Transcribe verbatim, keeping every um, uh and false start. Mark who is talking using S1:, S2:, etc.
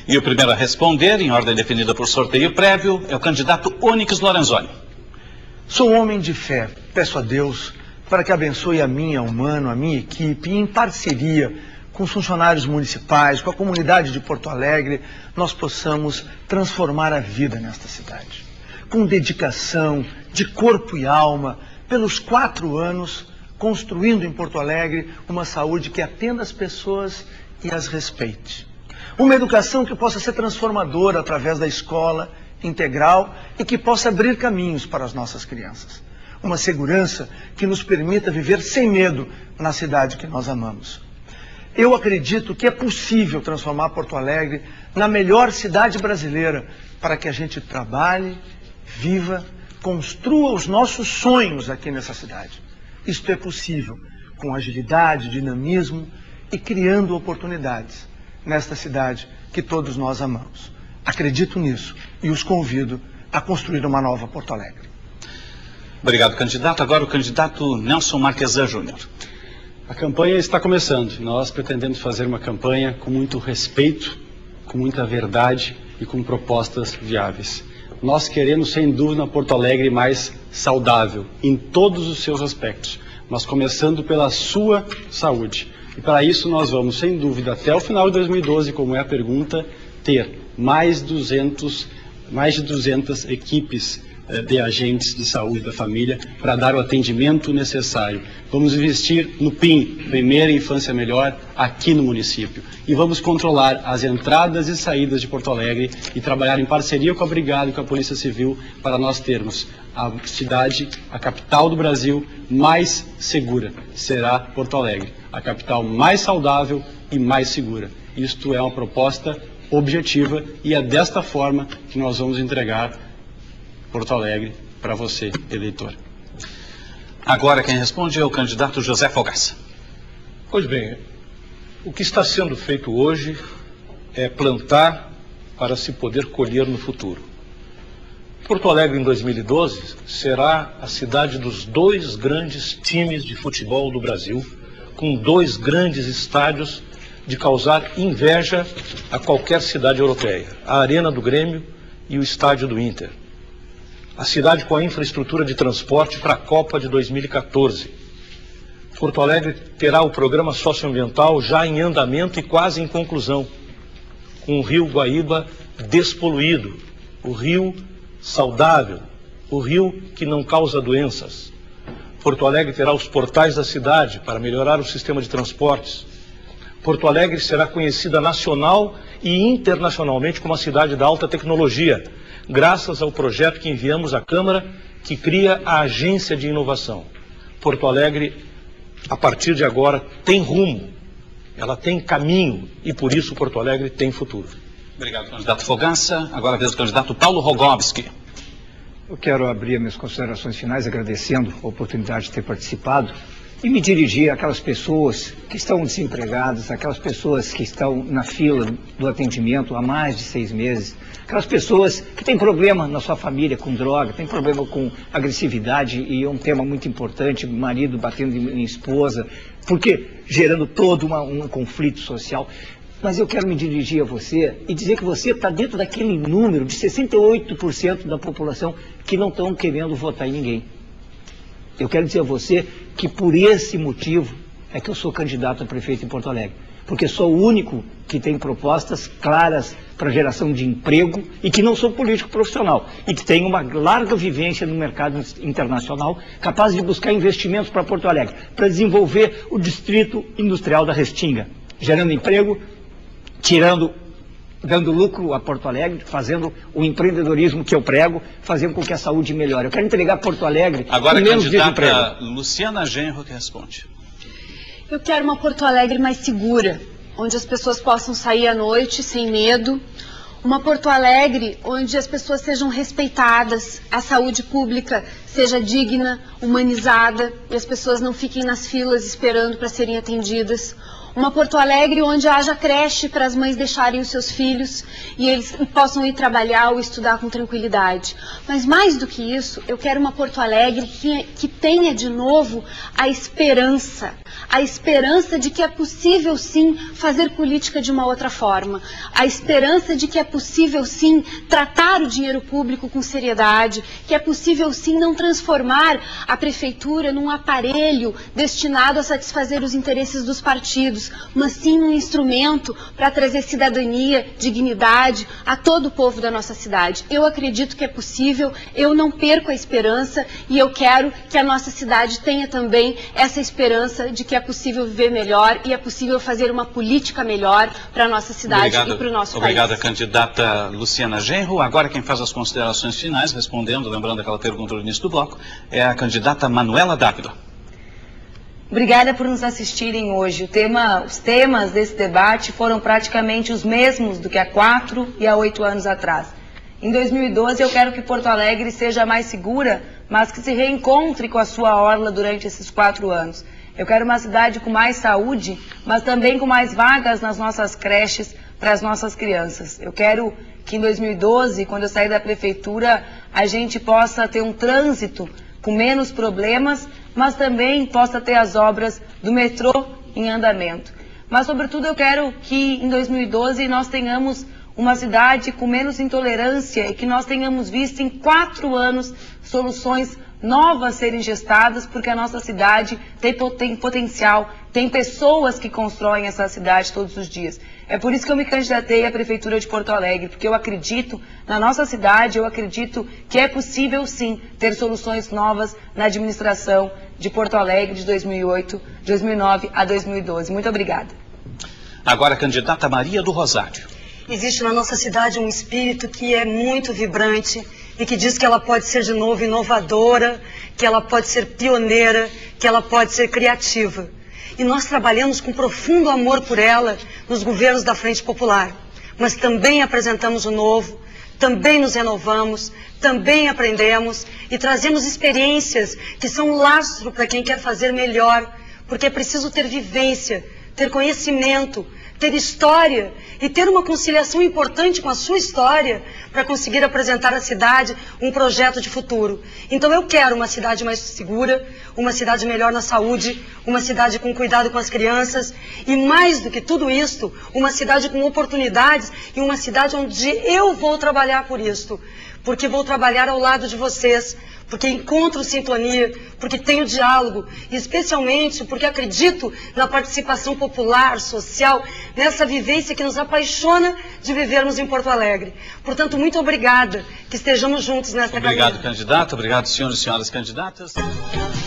S1: E o primeiro a responder, em ordem definida por sorteio prévio, é o candidato Onyx Lorenzoni.
S2: Sou homem de fé. Peço a Deus para que abençoe a minha, o Mano, a minha equipe, e em parceria com os funcionários municipais, com a comunidade de Porto Alegre, nós possamos transformar a vida nesta cidade. Com dedicação, de corpo e alma, pelos quatro anos, construindo em Porto Alegre uma saúde que atenda as pessoas e as respeite. Uma educação que possa ser transformadora através da escola integral e que possa abrir caminhos para as nossas crianças. Uma segurança que nos permita viver sem medo na cidade que nós amamos. Eu acredito que é possível transformar Porto Alegre na melhor cidade brasileira para que a gente trabalhe, viva, construa os nossos sonhos aqui nessa cidade. Isto é possível com agilidade, dinamismo e criando oportunidades nesta cidade que todos nós amamos. Acredito nisso e os convido a construir uma nova Porto Alegre.
S1: Obrigado, candidato. Agora o candidato Nelson Marquesan Júnior.
S3: A campanha está começando. Nós pretendemos fazer uma campanha com muito respeito, com muita verdade e com propostas viáveis. Nós queremos, sem dúvida, uma Porto Alegre mais saudável, em todos os seus aspectos, mas começando pela sua saúde. E para isso nós vamos, sem dúvida, até o final de dois mil e doze, como é a pergunta, ter mais, duzentos, mais de duzentas equipes de agentes de saúde da família para dar o atendimento necessário. Vamos investir no P I M, Primeira Infância Melhor, aqui no município. E vamos controlar as entradas e saídas de Porto Alegre e trabalhar em parceria com a Brigada e com a Polícia Civil para nós termos a cidade, a capital do Brasil, mais segura. Será Porto Alegre, a capital mais saudável e mais segura. Isto é uma proposta objetiva e é desta forma que nós vamos entregar Porto Alegre para você, eleitor.
S1: Agora quem responde é o candidato José Fogaça.
S4: Pois bem, o que está sendo feito hoje é plantar para se poder colher no futuro. Porto Alegre em dois mil e doze será a cidade dos dois grandes times de futebol do Brasil, com dois grandes estádios de causar inveja a qualquer cidade europeia, a Arena do Grêmio e o Estádio do Inter. A cidade com a infraestrutura de transporte para a Copa de dois mil e quatorze. Porto Alegre terá o programa socioambiental já em andamento e quase em conclusão, com o rio Guaíba despoluído, o rio saudável, o rio que não causa doenças. Porto Alegre terá os portais da cidade para melhorar o sistema de transportes. Porto Alegre será conhecida nacional e internacionalmente como a cidade da alta tecnologia, graças ao projeto que enviamos à Câmara, que cria a Agência de Inovação. Porto Alegre, a partir de agora, tem rumo, ela tem caminho, e por isso Porto Alegre tem futuro.
S1: Obrigado, candidato Fogaça. Agora a vez do candidato Paulo Rogovski.
S5: Eu quero abrir as minhas considerações finais agradecendo a oportunidade de ter participado e me dirigir àquelas pessoas que estão desempregadas, aquelas pessoas que estão na fila do atendimento há mais de seis meses, aquelas pessoas que têm problema na sua família com droga, têm problema com agressividade, e é um tema muito importante, marido batendo em esposa, porque gerando todo uma, um conflito social. Mas eu quero me dirigir a você e dizer que você está dentro daquele número de sessenta e oito por cento da população que não estão querendo votar em ninguém. Eu quero dizer a você que por esse motivo é que eu sou candidato a prefeito em Porto Alegre. Porque sou o único que tem propostas claras para geração de emprego e que não sou político profissional. E que tem uma larga vivência no mercado internacional, capaz de buscar investimentos para Porto Alegre, para desenvolver o distrito industrial da Restinga, gerando emprego, tirando, dando lucro a Porto Alegre, fazendo o empreendedorismo que eu prego, fazendo com que a saúde melhore. Eu quero entregar Porto Alegre
S1: agora
S5: com menos desemprego.
S1: Agora a candidata Luciana Genro que responde.
S6: Eu quero uma Porto Alegre mais segura, onde as pessoas possam sair à noite sem medo. Uma Porto Alegre onde as pessoas sejam respeitadas, a saúde pública seja digna, humanizada e as pessoas não fiquem nas filas esperando para serem atendidas. Uma Porto Alegre onde haja creche para as mães deixarem os seus filhos e eles possam ir trabalhar ou estudar com tranquilidade. Mas mais do que isso, eu quero uma Porto Alegre que, que tenha de novo a esperança. A esperança de que é possível sim fazer política de uma outra forma. A esperança de que é possível sim tratar o dinheiro público com seriedade, que é possível sim não transformar a prefeitura num aparelho destinado a satisfazer os interesses dos partidos, mas sim um instrumento para trazer cidadania, dignidade a todo o povo da nossa cidade. Eu acredito que é possível, eu não perco a esperança e eu quero que a nossa cidade tenha também essa esperança de que é possível viver melhor e é possível fazer uma política melhor para a nossa cidade obrigado, e para o nosso
S1: obrigado
S6: país.
S1: Obrigada, candidata Luciana Genro. Agora quem faz as considerações finais, respondendo, lembrando aquela pergunta do início do bloco, é a candidata Manuela Dávila.
S7: Obrigada por nos assistirem hoje. O tema, os temas desse debate foram praticamente os mesmos do que há quatro e há oito anos atrás. Em dois mil e doze eu quero que Porto Alegre seja mais segura, mas que se reencontre com a sua orla durante esses quatro anos. Eu quero uma cidade com mais saúde, mas também com mais vagas nas nossas creches para as nossas crianças. Eu quero que em dois mil e doze, quando eu sair da prefeitura, a gente possa ter um trânsito com menos problemas, mas também possa ter as obras do metrô em andamento. Mas, sobretudo, eu quero que em dois mil e doze nós tenhamos uma cidade com menos intolerância e que nós tenhamos visto em quatro anos soluções novas serem gestadas, porque a nossa cidade tem, tem potencial, tem pessoas que constroem essa cidade todos os dias. É por isso que eu me candidatei à Prefeitura de Porto Alegre, porque eu acredito na nossa cidade, eu acredito que é possível sim ter soluções novas na administração de Porto Alegre de dois mil e oito, dois mil e nove a dois mil e doze. Muito obrigada.
S1: Agora a candidata Maria do Rosário.
S8: Existe na nossa cidade um espírito que é muito vibrante e que diz que ela pode ser de novo inovadora, que ela pode ser pioneira, que ela pode ser criativa. E nós trabalhamos com profundo amor por ela nos governos da Frente Popular. Mas também apresentamos o novo, também nos renovamos, também aprendemos e trazemos experiências que são um lastro para quem quer fazer melhor, porque é preciso ter vivência, ter conhecimento, ter história e ter uma conciliação importante com a sua história para conseguir apresentar à cidade um projeto de futuro. Então eu quero uma cidade mais segura, uma cidade melhor na saúde, uma cidade com cuidado com as crianças e mais do que tudo isso, uma cidade com oportunidades e uma cidade onde eu vou trabalhar por isso, porque vou trabalhar ao lado de vocês, porque encontro sintonia, porque tenho diálogo, e especialmente porque acredito na participação popular, social, nessa vivência que nos apaixona de vivermos em Porto Alegre. Portanto, muito obrigada, que estejamos juntos nessa caminhada.
S1: Obrigado, candidato. Obrigado, senhores e senhoras candidatas.